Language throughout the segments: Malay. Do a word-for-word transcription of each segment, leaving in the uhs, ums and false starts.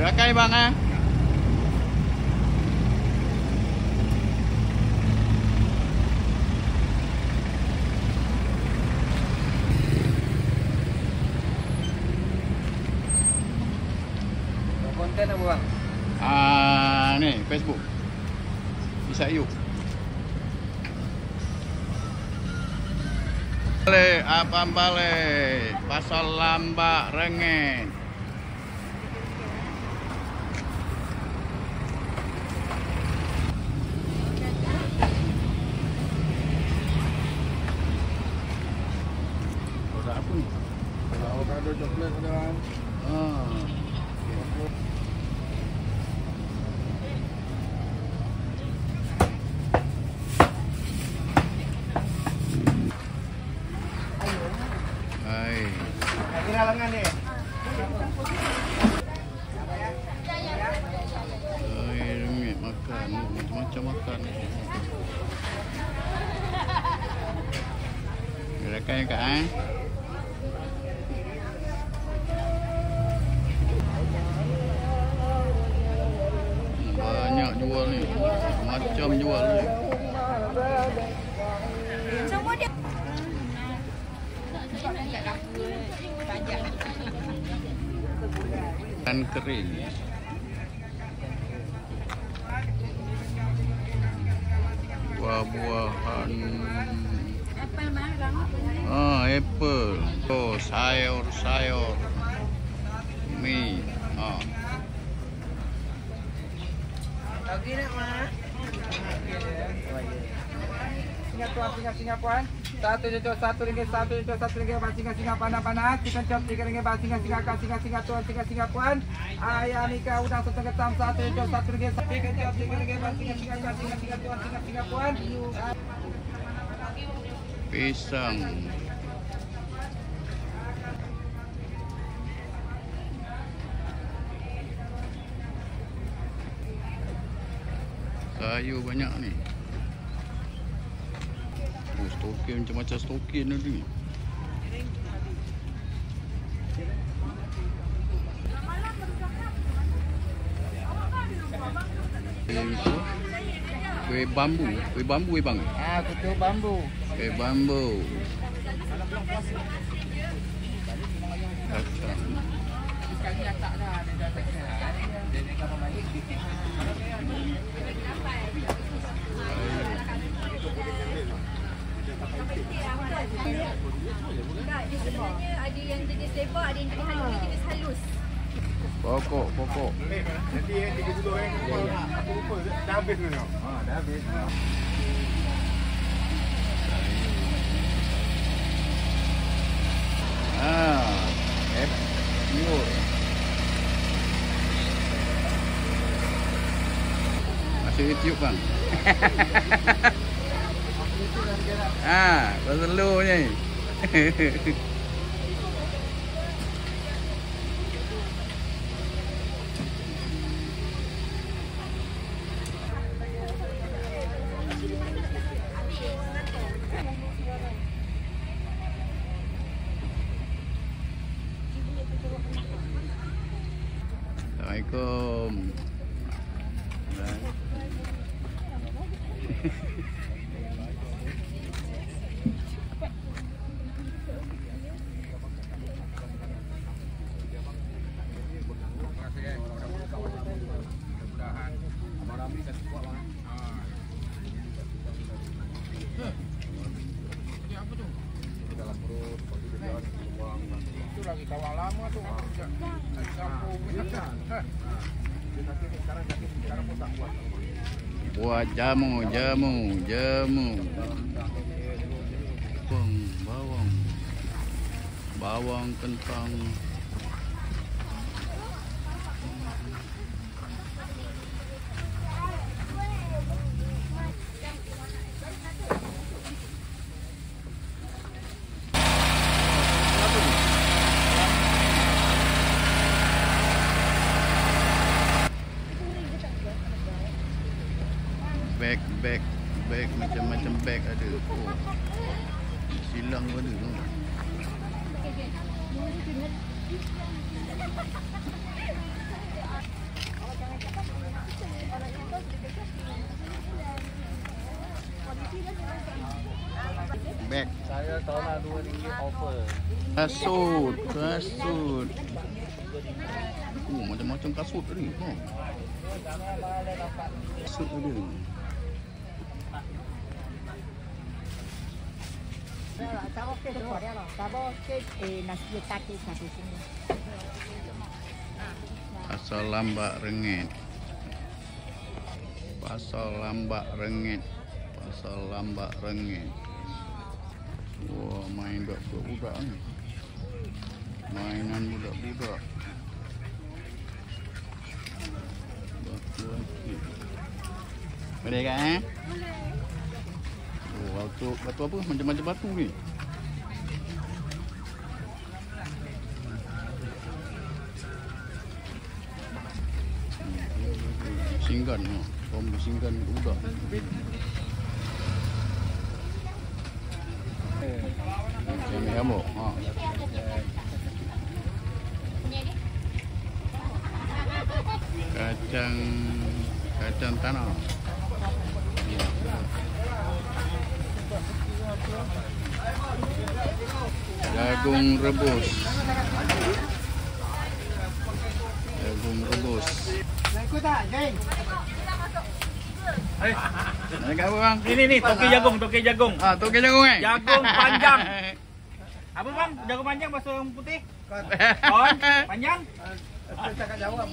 Gerakan bang eh. Konten apa bang? Ah, ni Facebook. Bisa yuk. Balik apa balik? Pasal Lambak Rengen. Ada apa ni? Ada avocado coklat ada bang. Ah. Hai. Kira lengan ni. Hai, ringgit makan. Macam-macam makan. Gerakan kak eh. Banyak jual ni. Macam jual ni. Semua dia Ikan kering. Buah-buahan. apel marang Ah, apple. Oh, sayur-sayur. Mi. Ah. Lagi nak mak? Singa tuan, singa singa puan. Satu juta satu ringgit, satu juta satu ringgit. Bang singa singa panas panas. Chicken chop tiga ringgit. Bang singa singa kak singa singa tuan, singa singa puan. Ayam ikan udang setengah tam satu juta satu ringgit. Chicken chop tiga ringgit. Bang singa singa kak singa singa tuan, singa singa puan. Pisang. Sayur banyak ni. Oh, stokin macam-macam stokin ni. Itu kuih bambu, kuih bambu eh bang. Ah, kutu bambu. Kuih bambu. Kacang. Sekali dah tak dah, dia dah tak dah. Dia ni kapal balik. dia sebenarnya ada yang jenis lebar, ada yang jenis halus, jenis halus. Pokok, pokok. Nanti eh tiga puluh eh. Aku lupa dah habis tu. Ha, dah habis. Ah, eh, yo. Masuk YouTube bang. Ah, selalu ni. Assalamualaikum. Itu lagi kawal lama tu. Buat jamu, jamu, jamu. Bawang, bawang. Bawang, kentang. Beg, beg, beg macam-macam beg ada. Oh. Silang pun ada tu. Kasut, kasut. Oh, macam-macam kasut tadi. Oh. Kasut ada. Pasal lambak rengit. Pasal lambak rengit. Pasal lambak rengit. Wah, main budak-budak ni. Mainan budak-budak. Boleh kan eh? Oh, batu, batu apa? Macam-macam batu ni. Singgan, oh. Bom singgan budak. Macam ni apa? Ha. Kacang kacang tanah. Ya. Jagung rebus. Jagung rebus. Ikut tak, geng? Eh, Nak apa bang? ini ni toke jagung, toke jagung. Ah, toke jagung eh? Jagung panjang. Apa bang? Jagung panjang bahasa orang putih? Kon panjang? Aku cakap jawab.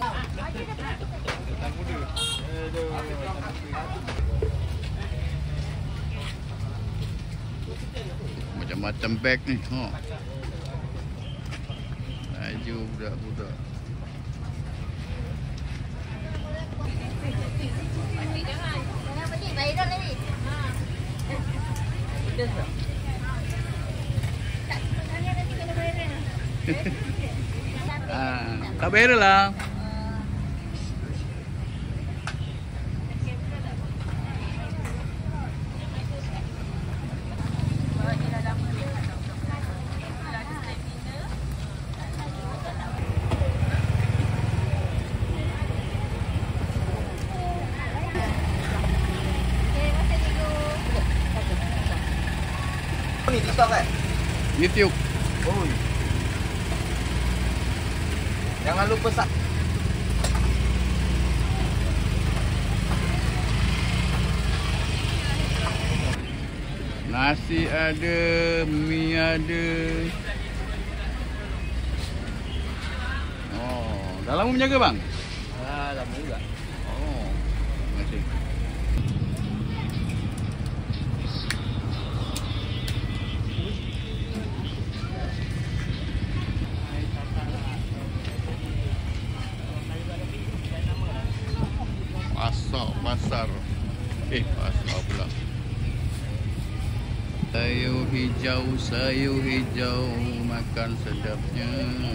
Macam-macam beg ni. Ha. Baju budak-budak. Ah, tak bayar lah. Ni TikTok kan? YouTube. Oh. Jangan lupa sub. Nasi ada, mi ada. Oh, dah lama menjaga bang? Ah, lama juga. Oh, terima kasih. Pasar, pasar. Eh, pasar pula. Sayur hijau, sayur hijau, makan sedapnya.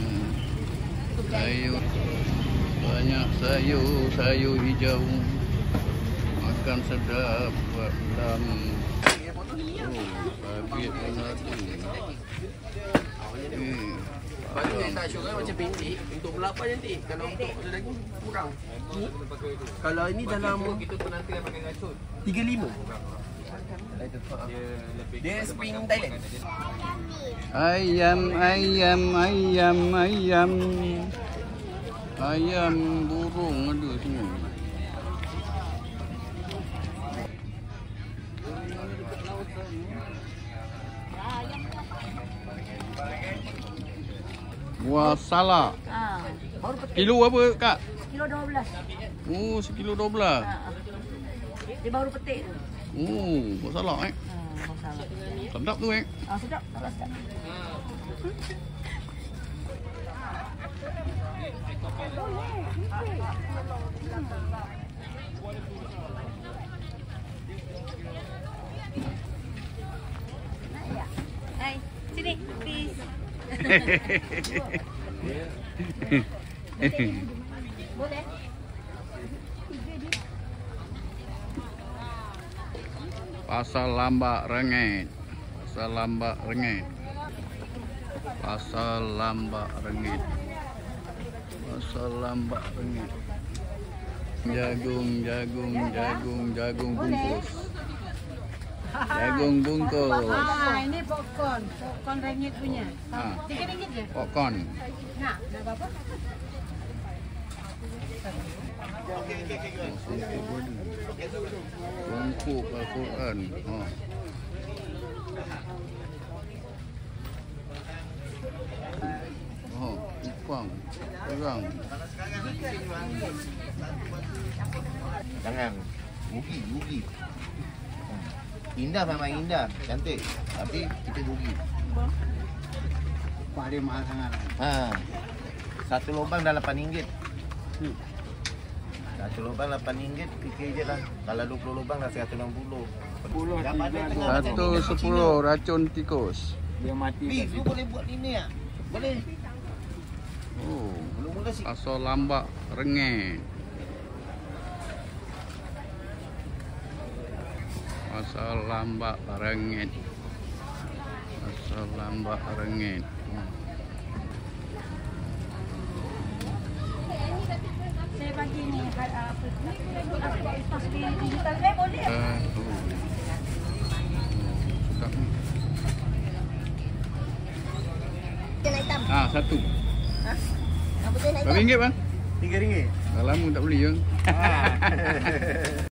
Sayur, banyak sayur, sayur hijau, makan sedap buat dalam. Oh, sabit pun ada. Eh, Baju yang tak syok kan macam pendek. Untuk berapa nanti? Kalau untuk ada daging kurang. Ni? Kalau ini dalam kita pun nanti akan pakai racun. tiga puluh lima. Dia spring Thailand. ayam, ayam, ayam, ayam. Ayam burung ada semua. Buah salak. Ha, baru petik. Kilo apa kak? Kilo dua belas. Oh, sekilo dua belas. Ha. Dia baru petik tu. Oh, buah salak eh. Ha, masalah. Sedap tu eh. Ah, sedap, tak sedap. Hai, sini, please. Boleh? Pasar Lambak Rengit. Pasar Lambak Rengit. Pasar Lambak Rengit. Pasar Lambak Rengit. Jagung, jagung, jagung, jagung bungkus. Jagung bungkus. Ah, ini popcorn. Popcorn ringgit punya. Ah. Tiga ringgit je. Popcorn. Nak, nak apa-apa? Bungkuk Al-Quran. Oh. Oh, Ipang. Orang. Jangan. Rugi, rugi. Indah memang indah, cantik. Tapi kita rugi. Pak dia mahal sangat. Ha. Satu lubang dah lapan ringgit. Hmm. Satu lubang lapan ringgit, fikir je lah. Kalau dua puluh lubang dah seratus enam puluh. Sepuluh Dapat tiga, ada tengah dua. macam Satu ni, sepuluh racun tikus. Dia mati kat Beef, lu situ. boleh buat ini ya? Boleh. Oh. Mula-mula si Asal lambak rengit. Asal lambak rengit. Asal lambak rengit. Hmm. Saya bagi ni apa ni? Apa digital eh boleh? Uh, oh. Sedap ni. Ah, satu. Apa tu nak Berapa ringgit bang? tiga ringgit. Dah lama tak beli bang.